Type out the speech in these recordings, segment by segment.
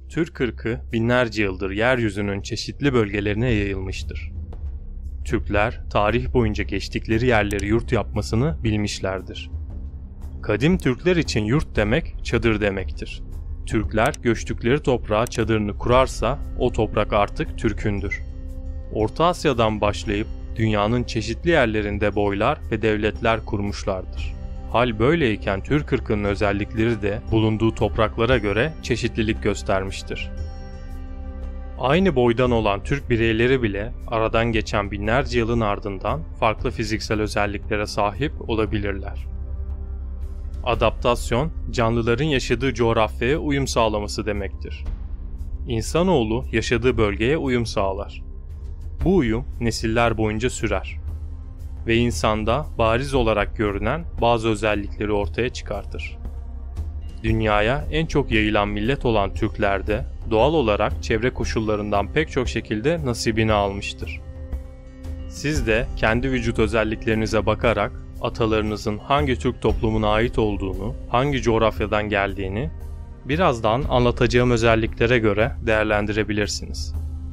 Türk ırkı binlerce yıldır yeryüzünün çeşitli bölgelerine yayılmıştır. Türkler tarih boyunca geçtikleri yerleri yurt yapmasını bilmişlerdir. Kadim Türkler için yurt demek çadır demektir. Türkler göçtükleri toprağa çadırını kurarsa o toprak artık Türk'ündür. Orta Asya'dan başlayıp dünyanın çeşitli yerlerinde boylar ve devletler kurmuşlardır. Hal böyleyken Türk ırkının özellikleri de bulunduğu topraklara göre çeşitlilik göstermiştir. Aynı boydan olan Türk bireyleri bile aradan geçen binlerce yılın ardından farklı fiziksel özelliklere sahip olabilirler. Adaptasyon, canlıların yaşadığı coğrafyaya uyum sağlaması demektir. İnsanoğlu yaşadığı bölgeye uyum sağlar. Bu uyum nesiller boyunca sürer ve insanda bariz olarak görünen bazı özellikleri ortaya çıkartır. Dünyaya en çok yayılan millet olan Türkler de doğal olarak çevre koşullarından pek çok şekilde nasibini almıştır. Siz de kendi vücut özelliklerinize bakarak atalarınızın hangi Türk toplumuna ait olduğunu, hangi coğrafyadan geldiğini birazdan anlatacağım özelliklere göre değerlendirebilirsiniz.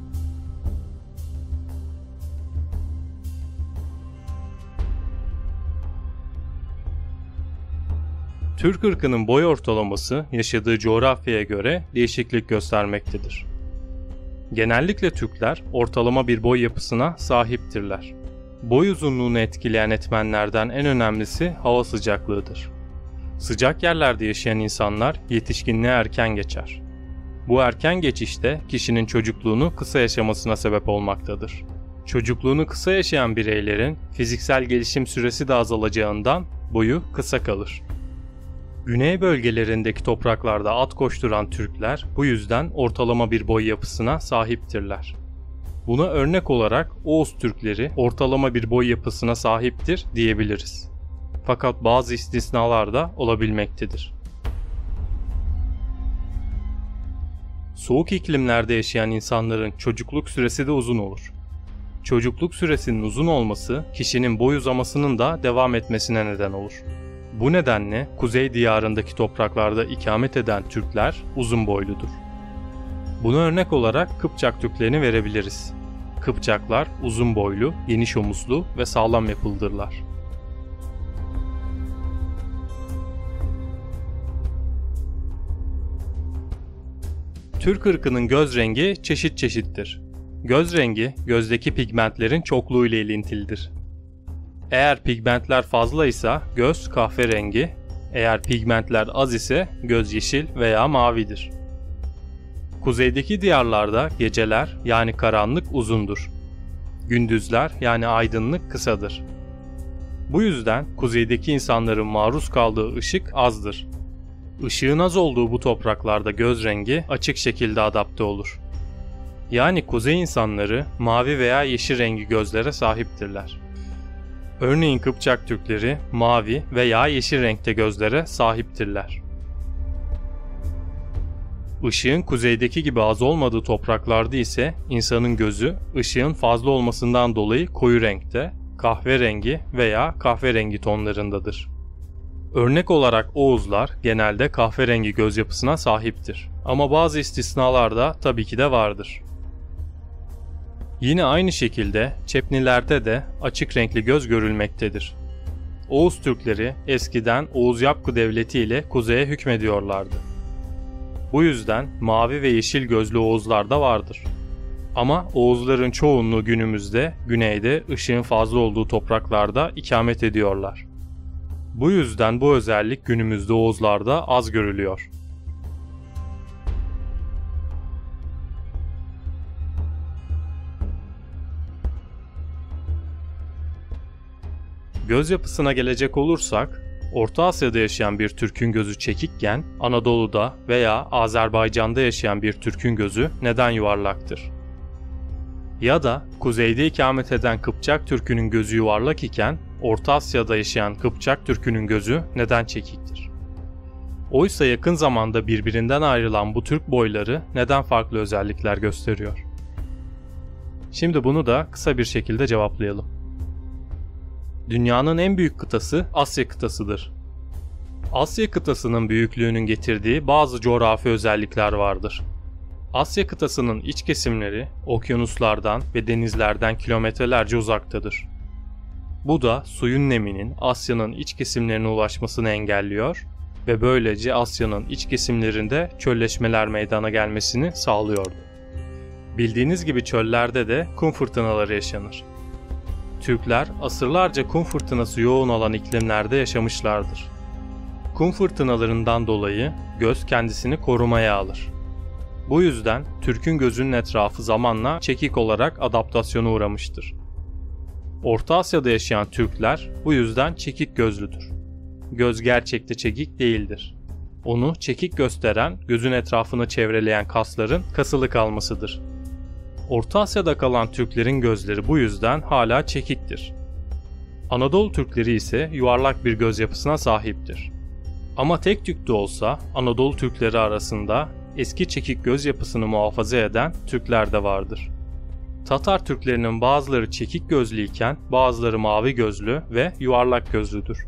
Türk ırkının boy ortalaması yaşadığı coğrafyaya göre değişiklik göstermektedir. Genellikle Türkler ortalama bir boy yapısına sahiptirler. Boy uzunluğunu etkileyen etmenlerden en önemlisi hava sıcaklığıdır. Sıcak yerlerde yaşayan insanlar yetişkinliğe erken geçer. Bu erken geçişte kişinin çocukluğunu kısa yaşamasına sebep olmaktadır. Çocukluğunu kısa yaşayan bireylerin fiziksel gelişim süresi de azalacağından boyu kısa kalır. Güney bölgelerindeki topraklarda at koşturan Türkler bu yüzden ortalama bir boy yapısına sahiptirler. Buna örnek olarak Oğuz Türkleri ortalama bir boy yapısına sahiptir diyebiliriz. Fakat bazı istisnalar da olabilmektedir. Soğuk iklimlerde yaşayan insanların çocukluk süresi de uzun olur. Çocukluk süresinin uzun olması kişinin boy uzamasının da devam etmesine neden olur. Bu nedenle kuzey diyarındaki topraklarda ikamet eden Türkler uzun boyludur. Buna örnek olarak Kıpçak Türklerini verebiliriz. Kıpçaklar uzun boylu, geniş omuzlu ve sağlam yapılıdırlar. Türk ırkının göz rengi çeşit çeşittir. Göz rengi, gözdeki pigmentlerin çokluğu ile ilintilidir. Eğer pigmentler fazla ise göz kahverengi, eğer pigmentler az ise göz yeşil veya mavidir. Kuzeydeki diyarlarda geceler yani karanlık uzundur. Gündüzler yani aydınlık kısadır. Bu yüzden kuzeydeki insanların maruz kaldığı ışık azdır. Işığın az olduğu bu topraklarda göz rengi açık şekilde adapte olur. Yani kuzey insanları mavi veya yeşil rengi gözlere sahiptirler. Örneğin Kıpçak Türkleri mavi veya yeşil renkte gözlere sahiptirler. Işığın kuzeydeki gibi az olmadığı topraklarda ise insanın gözü ışığın fazla olmasından dolayı koyu renkte, kahverengi veya kahverengi tonlarındadır. Örnek olarak Oğuzlar genelde kahverengi göz yapısına sahiptir. Ama bazı istisnalar da tabii ki de vardır. Yine aynı şekilde Çepnilerde de açık renkli göz görülmektedir. Oğuz Türkleri eskiden Oğuz Yapkı Devleti ile kuzeye hükmediyorlardı. Bu yüzden mavi ve yeşil gözlü Oğuzlar da vardır. Ama Oğuzların çoğunluğu günümüzde güneyde ışığın fazla olduğu topraklarda ikamet ediyorlar. Bu yüzden bu özellik günümüzde Oğuzlarda az görülüyor. Göz yapısına gelecek olursak, Orta Asya'da yaşayan bir Türk'ün gözü çekikken, Anadolu'da veya Azerbaycan'da yaşayan bir Türk'ün gözü neden yuvarlaktır? Ya da kuzeyde ikamet eden Kıpçak Türk'ünün gözü yuvarlak iken, Orta Asya'da yaşayan Kıpçak Türk'ünün gözü neden çekiktir? Oysa yakın zamanda birbirinden ayrılan bu Türk boyları neden farklı özellikler gösteriyor? Şimdi bunu da kısa bir şekilde cevaplayalım. Dünyanın en büyük kıtası Asya kıtasıdır. Asya kıtasının büyüklüğünün getirdiği bazı coğrafi özellikler vardır. Asya kıtasının iç kesimleri okyanuslardan ve denizlerden kilometrelerce uzaktadır. Bu da suyun neminin Asya'nın iç kesimlerine ulaşmasını engelliyor ve böylece Asya'nın iç kesimlerinde çölleşmeler meydana gelmesini sağlıyordu. Bildiğiniz gibi çöllerde de kum fırtınaları yaşanır. Türkler asırlarca kum fırtınası yoğun olan iklimlerde yaşamışlardır. Kum fırtınalarından dolayı göz kendisini korumaya alır. Bu yüzden Türk'ün gözünün etrafı zamanla çekik olarak adaptasyona uğramıştır. Orta Asya'da yaşayan Türkler bu yüzden çekik gözlüdür. Göz gerçekte çekik değildir. Onu çekik gösteren gözün etrafını çevreleyen kasların kasılı kalmasıdır. Orta Asya'da kalan Türklerin gözleri bu yüzden hala çekiktir. Anadolu Türkleri ise yuvarlak bir göz yapısına sahiptir. Ama tek tük de olsa Anadolu Türkleri arasında eski çekik göz yapısını muhafaza eden Türkler de vardır. Tatar Türklerinin bazıları çekik gözlüyken bazıları mavi gözlü ve yuvarlak gözlüdür.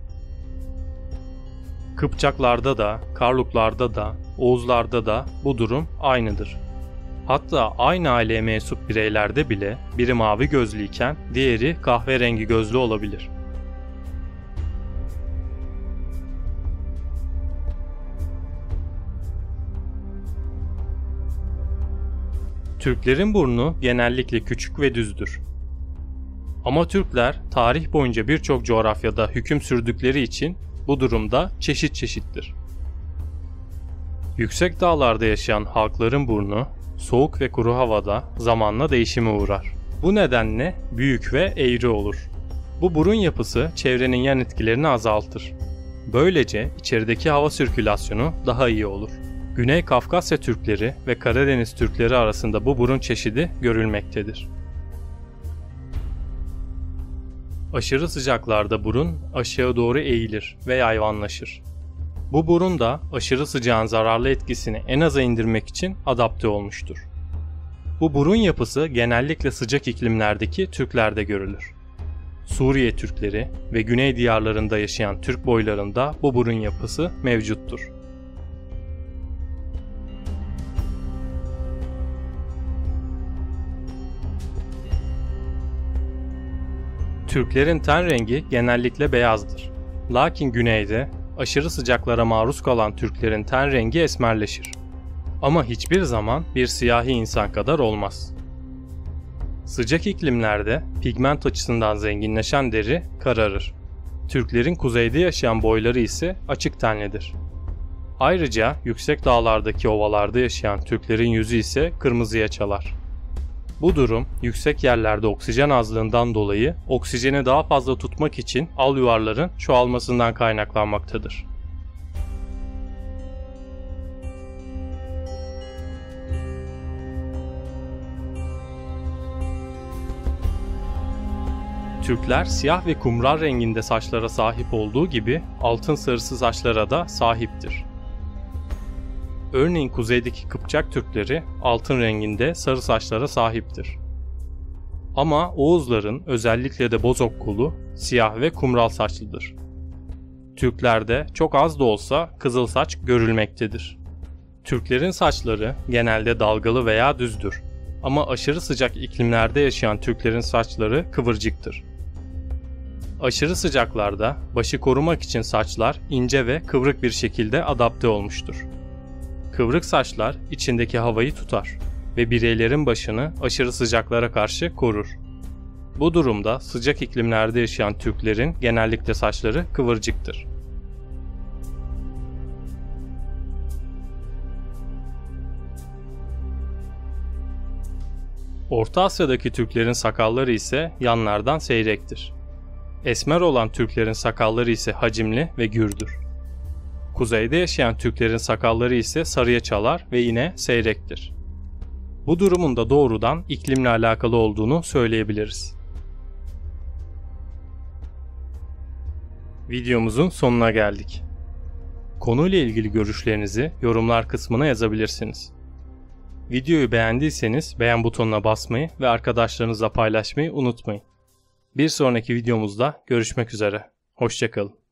Kıpçaklarda da, Karluklarda da, Oğuzlarda da bu durum aynıdır. Hatta aynı aileye mensup bireylerde bile biri mavi gözlüyken diğeri kahverengi gözlü olabilir. Türklerin burnu genellikle küçük ve düzdür. Ama Türkler tarih boyunca birçok coğrafyada hüküm sürdükleri için bu durumda çeşit çeşittir. Yüksek dağlarda yaşayan halkların burnu soğuk ve kuru havada zamanla değişime uğrar. Bu nedenle büyük ve eğri olur. Bu burun yapısı çevrenin yan etkilerini azaltır. Böylece içerideki hava sirkülasyonu daha iyi olur. Güney Kafkasya Türkleri ve Karadeniz Türkleri arasında bu burun çeşidi görülmektedir. Aşırı sıcaklarda burun aşağı doğru eğilir ve yayvanlaşır. Bu burun da aşırı sıcağın zararlı etkisini en aza indirmek için adapte olmuştur. Bu burun yapısı genellikle sıcak iklimlerdeki Türklerde görülür. Suriye Türkleri ve güney diyarlarında yaşayan Türk boylarında bu burun yapısı mevcuttur. Türklerin ten rengi genellikle beyazdır. Lakin güneyde aşırı sıcaklara maruz kalan Türklerin ten rengi esmerleşir. Ama hiçbir zaman bir siyahi insan kadar olmaz. Sıcak iklimlerde pigment açısından zenginleşen deri kararır. Türklerin kuzeyde yaşayan boyları ise açık tenlidir. Ayrıca yüksek dağlardaki ovalarda yaşayan Türklerin yüzü ise kırmızıya çalar. Bu durum yüksek yerlerde oksijen azlığından dolayı oksijeni daha fazla tutmak için alüvarların çoğalmasından kaynaklanmaktadır. Türkler siyah ve kumral renginde saçlara sahip olduğu gibi altın sarısı saçlara da sahiptir. Örneğin kuzeydeki Kıpçak Türkleri altın renginde sarı saçlara sahiptir. Ama Oğuzların özellikle de Bozokkol'u siyah ve kumral saçlıdır. Türklerde çok az da olsa kızıl saç görülmektedir. Türklerin saçları genelde dalgalı veya düzdür. Ama aşırı sıcak iklimlerde yaşayan Türklerin saçları kıvırcıktır. Aşırı sıcaklarda başı korumak için saçlar ince ve kıvrık bir şekilde adapte olmuştur. Kıvrık saçlar içindeki havayı tutar ve bireylerin başını aşırı sıcaklara karşı korur. Bu durumda sıcak iklimlerde yaşayan Türklerin genellikle saçları kıvırcıktır. Orta Asya'daki Türklerin sakalları ise yanlardan seyrektir. Esmer olan Türklerin sakalları ise hacimli ve gürdür. Kuzeyde yaşayan Türklerin sakalları ise sarıya çalar ve yine seyrektir. Bu durumun da doğrudan iklimle alakalı olduğunu söyleyebiliriz. Videomuzun sonuna geldik. Konuyla ilgili görüşlerinizi yorumlar kısmına yazabilirsiniz. Videoyu beğendiyseniz beğen butonuna basmayı ve arkadaşlarınızla paylaşmayı unutmayın. Bir sonraki videomuzda görüşmek üzere. Hoşça kalın.